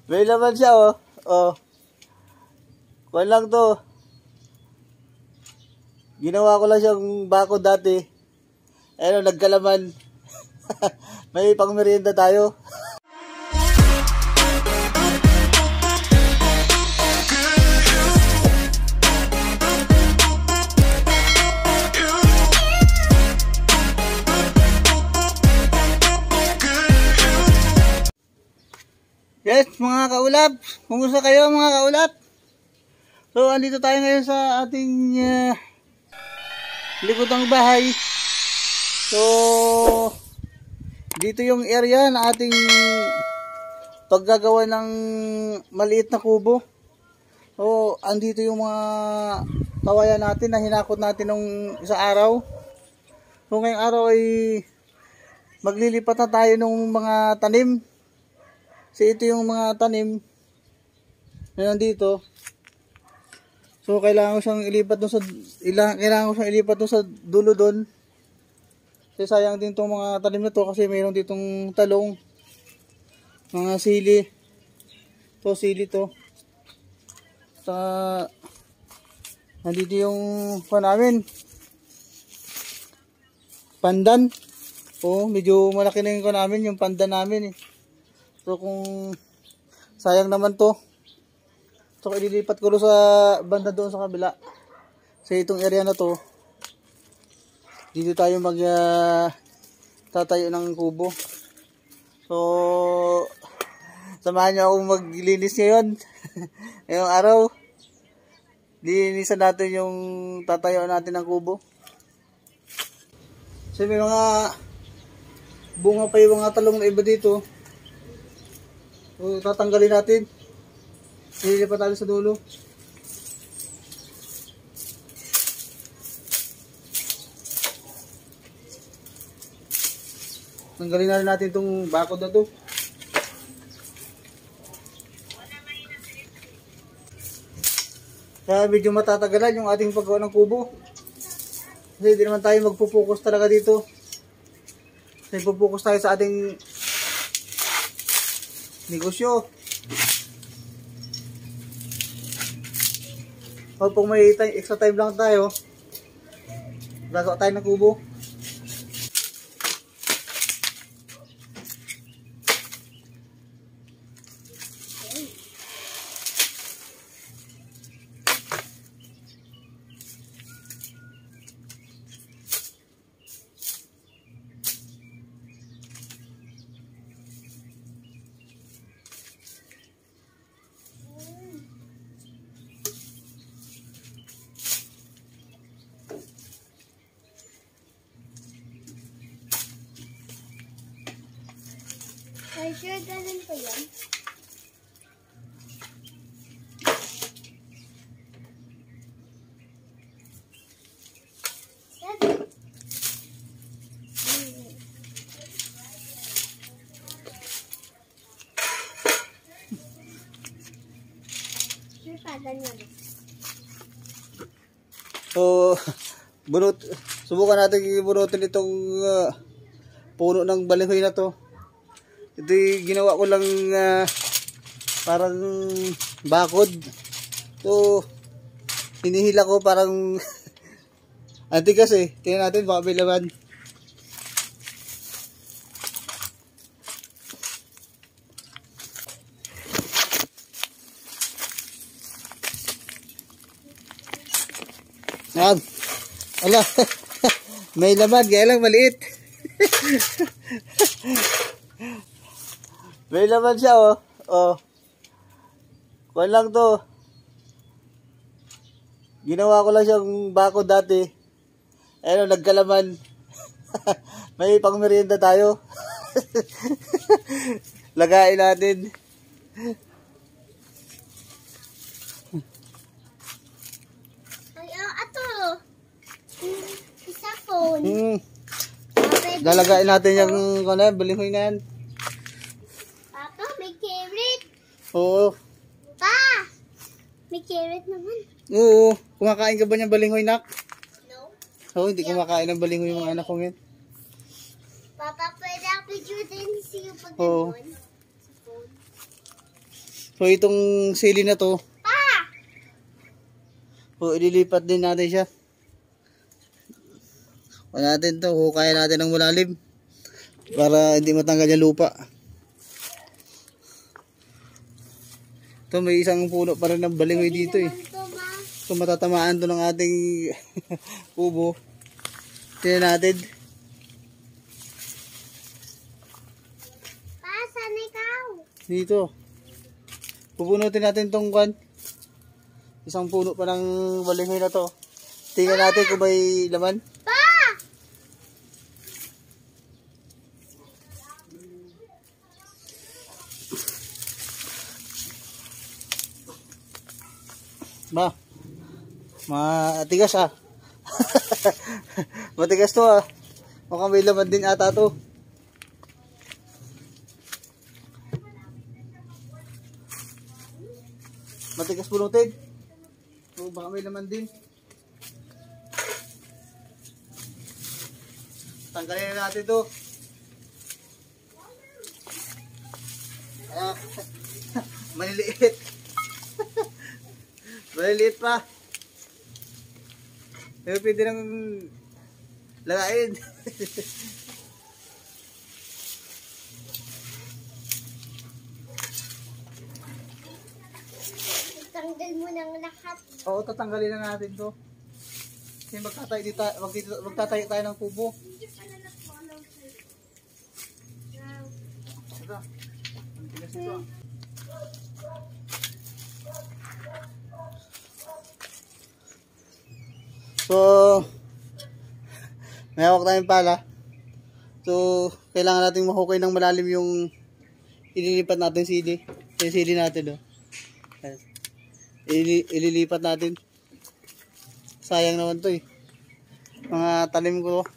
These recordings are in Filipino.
May laman siya, oh. Oh. Kuwan lang to. Ginawa ko lang siyang bako dati. Ayun, nagkalaman. May pangmerienda tayo. Yes, mga kaulap. Kumusta kayo mga kaulap? So, andito tayo ngayon sa ating likod ng bahay. So, dito yung area na ating paggagawa ng maliit na kubo. So, andito yung mga kawayan natin na hinakot natin nung isa araw. So, ngayong araw ay maglilipat na tayo ng mga tanim. Kasi ito yung mga tanim na nandito. So kailangan ko siyang ilipat doon sa dulo doon. Kasi sayang din tong mga tanim na to kasi mayroon ditong talong, mga sili. To sili to. Sa nandito yung namin. Pandan. Oh, medyo malaki na yung namin, yung pandan namin eh. So kung sayang naman to, so ililipat ko sa banda doon sa kabila. Sa itong area na to, dito tayo tatayo ng kubo. So samahan niyo akong maglinis ngayon. Ngayong araw, linisan natin yung tatayo natin ng kubo. So may mga bunga pa yung mga talong na iba dito. So, tatanggalin natin. Ililipat tayo sa dulo. Tanggalin na rin natin itong bakod na to. Kaya medyo matatagalan yung ating paggawa ng kubo. Kasi hindi naman tayo magpupokus talaga dito. Kasi pupokus tayo sa ating negosyo. Pag may extra time lang tayo, gagawa tayo ng kubo. Ay, sure, ganun pa yan? Sure, pa, ganyan. So, subukan natin bunutin itong puno ng balinghoy na to. Ito yung ginawa ko lang parang bakod. So, hinihila ko parang antigas eh. Tingnan natin baka may laman. Yan. Ala. May laman. Kaya lang maliit. May laman siya, oh. Oh. Kuwan lang to. Ginawa ko lang siyang bako dati. Ayun, nagkalaman. May pangmerienda tayo. Lagain natin. Ay, ato. Isa phone. Lalagain natin yung balinghoy na yan. Papa, may carrot. Oo. Pa, may carrot naman. Oo. Kumakain ka ba niyang balinghoy, nak? No. Oo, hindi kumakain ng balinghoy yung mga anak ko ngayon. Papa, pwede ako video din siya pag Oo. ganun. Sa phone. So itong sili na to, Pa! so ililipat din natin siya. Huwag natin to, hukayan natin ng malalim para hindi matanggal yung lupa. Ito may isang puno pa rin ng balingoy dito eh. So matatamaan to ng ating kubo. Tingnan natin. Pa, saan ikaw? Dito. Pupunutin natin tong kwan. Isang puno pa ng balingoy na to. Tingnan natin kung may laman. Pa! Ba, matigas ah. Matigas to ah. Mukhang may laman din ata to. Matigas punutin. So baka may laman din. Tanggalin na natin to. Ah, maliliit. Maliliit pa. Pero pwede nang lagain. Tanggal mo ng lahat. Oo, tatanggalin na natin to. Kasi magtatayo tayo ng kubo. Ito. Ang tigas ito ah. So, may hawak tayong pala. So, kailangan natin mahukay ng malalim yung ililipat natin sili. Yung sili natin, oh. Ililipat natin. Sayang naman to eh. Mga talim ko.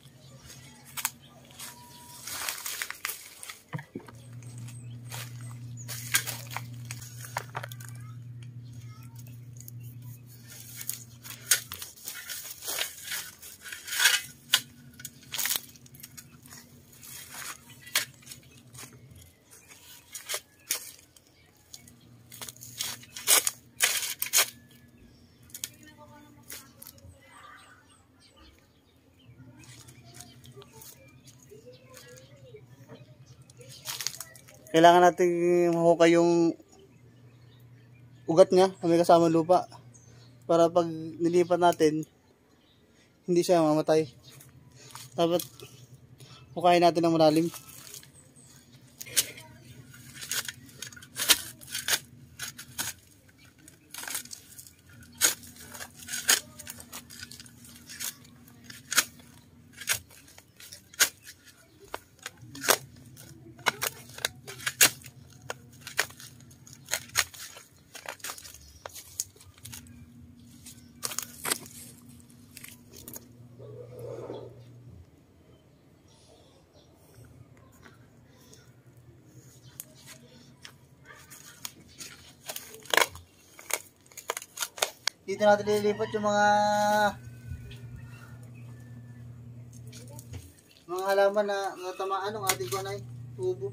Kailangan natin mahukay yung ugat niya na may kasama lupa para pag nilipat natin hindi siya mamatay. Dapat hukayin natin ng malalim. Dito natin lilipat yung mga halaman na natamaan ng ating kunay tubo.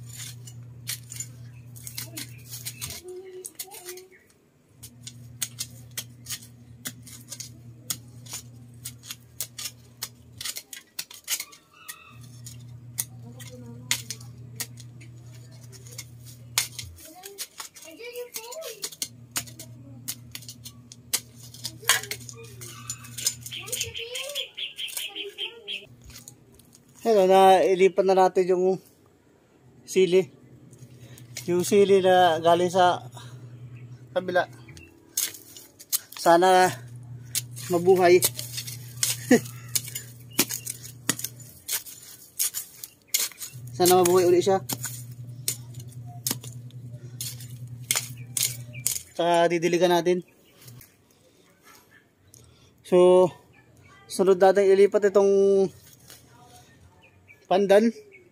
Hello, na ilipat na natin yung sili. Yung sili na galing sa kabila. Sana mabuhay. Sana mabuhay ulit siya. Saka didiligan natin. So, sunod natin ilipat itong pandan.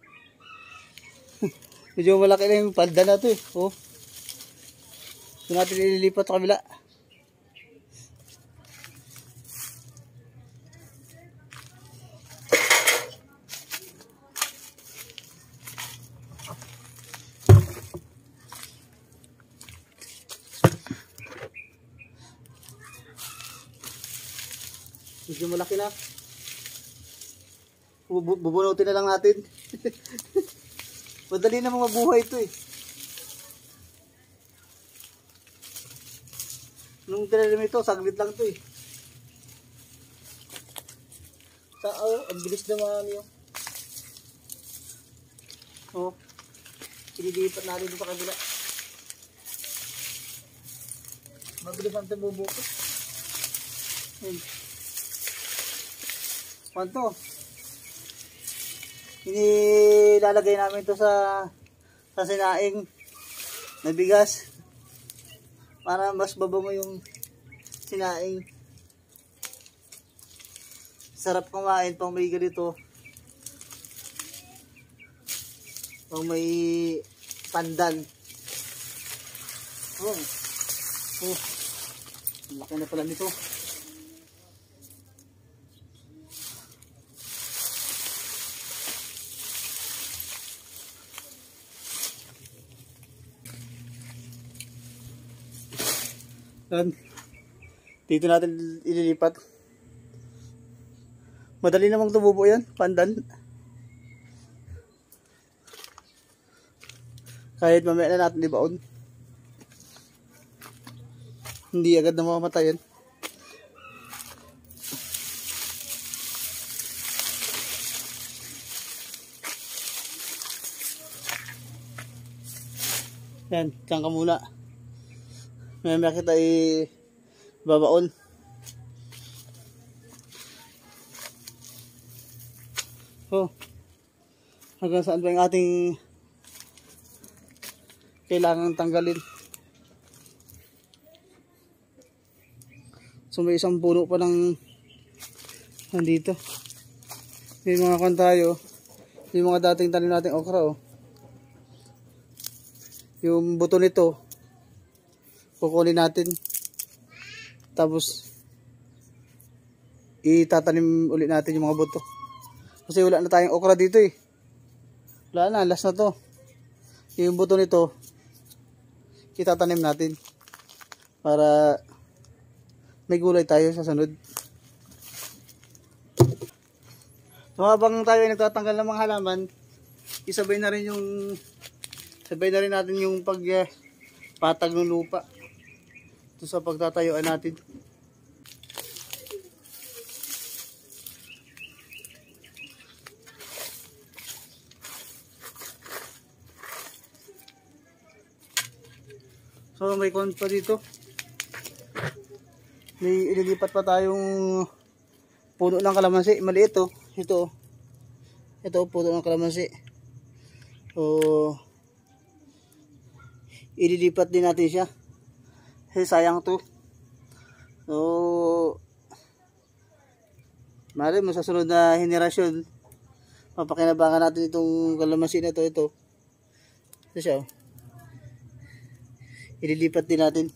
Medyo malaki na yung pandan na ito eh. Oh. So natin ililipat sa kabila. Medyo malaki na. Bubunutin na lang natin. Madali namang mabuhay ito eh. Nung tinalim ito, saglit lang ito eh. Ang bilis naman yun. Oh, sinilipat natin ito sa kabila. Mabilis ang bubuko. Panto. Inilalagay namin ito sa sinaing na bigas para mas babango yung sinaing. Sarap kumain pang may ganito. Pang may pandan. Oh. Oh. Laki na pala nito. Dan, dito natin ililipat. Madali namang tumubo yan, pandan. Kahit mamaya na natin ibaon. Hindi agad na mamamatay yan. Yan, dyan ka muna. Mamaya kita babaon. Oh, hanggang saan ba yung ating kailangan tanggalin? So may isang puno pa ng nandito. May mga kan tayo. Yung mga dating tanim nating okra oh. Yung buto nito kukunin natin. Tapos itatanim ulit natin yung mga buto. Kasi wala na tayong okra dito eh. Wala na, last na to. Yung buto nito itatanim natin para may gulay tayo sa sunod. So habang tayo ay nagtatanggal ng mga halaman, sabay na rin natin yung pagpatag ng lupa ito sa pagtatayuan natin. So may kon pa dito. May ililipat pa tayong puno ng kalamansi. Maliit oh. Ito. Ito puno ng kalamansi. So ililipat din natin siya. Kasi sayang to. So mali mo sa sunod na henerasyon mapakinabangan natin itong kalamansi na ito. Ito siya oh. Ililipat din natin.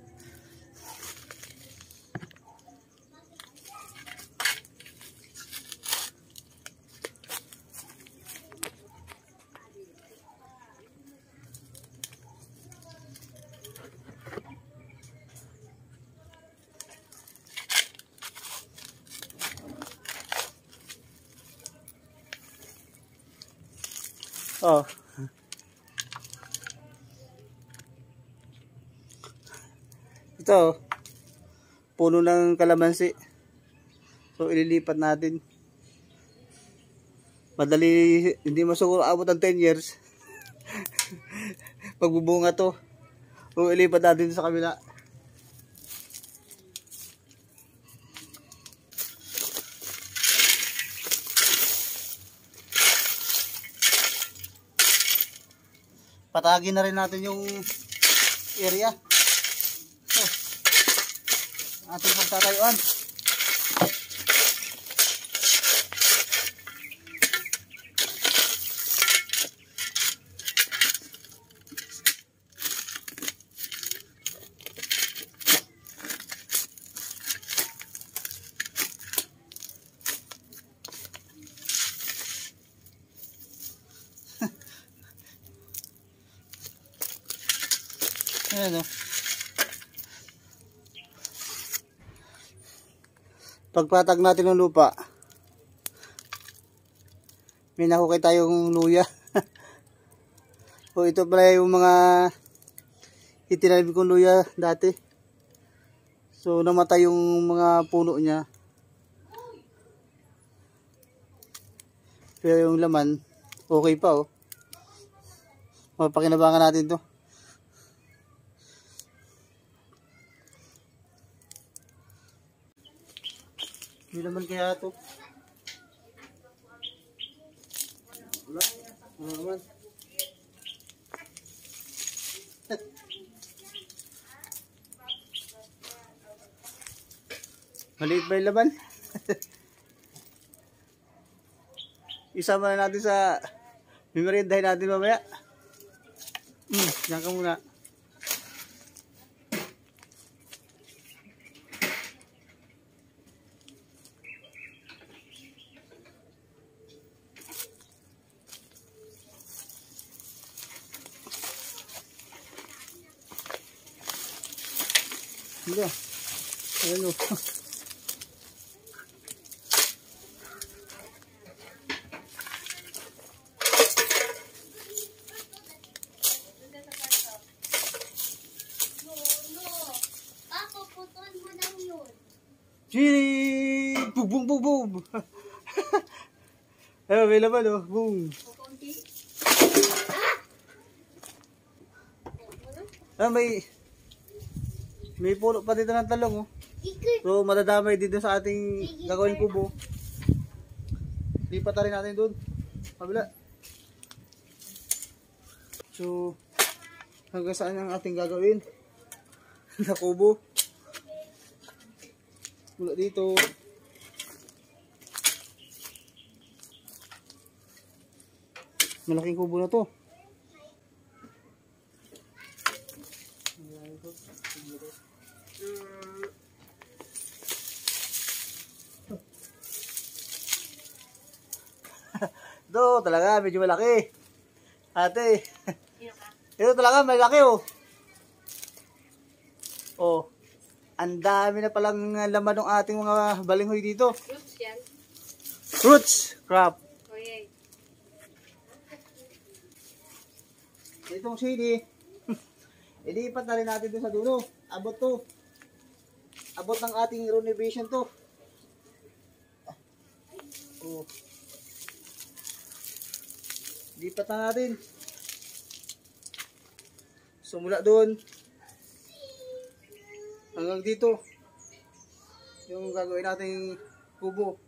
Oh. Ito, puno ng kalamansi. So ililipat natin. Madali, hindi masuguro abot ng 10 years. Pagbubunga to. So ilipat natin sa kabila. Patagin na rin natin yung area. Ating pagtatayuan. Ayan o. pagpatag natin ng lupa, may nahukay tayong luya. O ito pala yung mga itinanim kong luya dati. So namatay yung mga puno niya. Pero yung laman, okay pa oh. Mapakinabangan natin to. May laman kaya to. Wala. Wala naman. Maliit ba yung laman? Isama na natin sa mimerindahin natin mamaya. Diyan ka muna. Hindi. Ayan o. Chili! Boom, boom, boom, boom! Ayun, may laman oh. Boom! Ah, may puno pa dito ng talong oh. So, madadamay dito sa ating gagawin kubo. Lipat na rin natin doon. Kabila. So, hanggang saan ang ating gagawin? Na kubo. Mula dito. Malaking kubo na to. Ito talaga medyo malaki. Ate. Ito talaga malaki oh. Oh. Ang dami na palang laman ng ating mga balinghoy dito. Fruits yan. Fruits crop. Okay. Itong sili. Ilipat na rin natin doon sa dulo. Abot to. Abot ng ating renovation to. Oh. Lipat na natin. So mula doon hanggang dito yung gagawin nating kubo.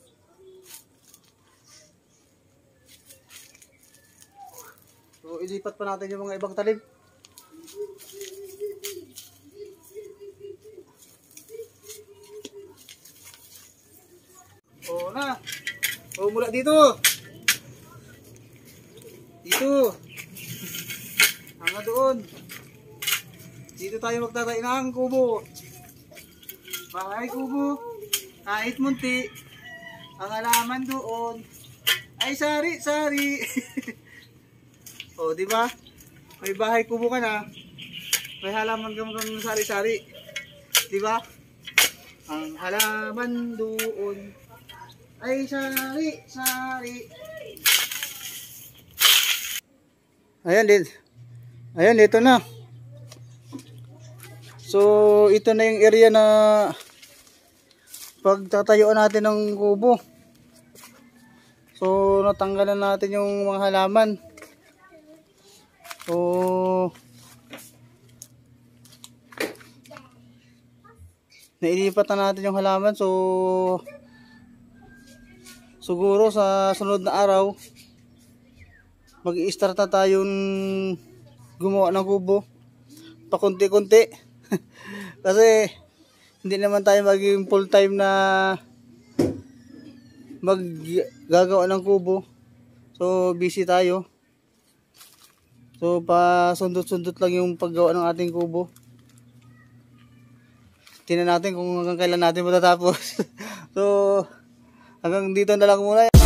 So ilipat pa natin yung mga ibang talim. O na. O mula dito. Dito. Hanggang doon. Dito tayo magtatay ng kubo. Bahay kubo. Kahit munti. Ang halaman doon ay sari-sari. O, di ba? May bahay kubo ka na. May halaman kang sari-sari. Di ba? Ang halaman doon ay sari-sari. Ayan din. Ayan, ito na. So, ito na yung area na pagtatayuan natin ng kubo. So, natanggalan natin yung mga halaman. So, nailipat na natin yung halaman. So, siguro sa sunod na araw, mag-i-start na tayong gumawa ng kubo. Pakunti-kunti. Kasi hindi naman tayo maging full time na maggagawa ng kubo. So busy tayo. So pa sundot-sundot lang yung paggawa ng ating kubo. Tingnan natin kung hanggang kailan natin matatapos. So hanggang dito na lang muna.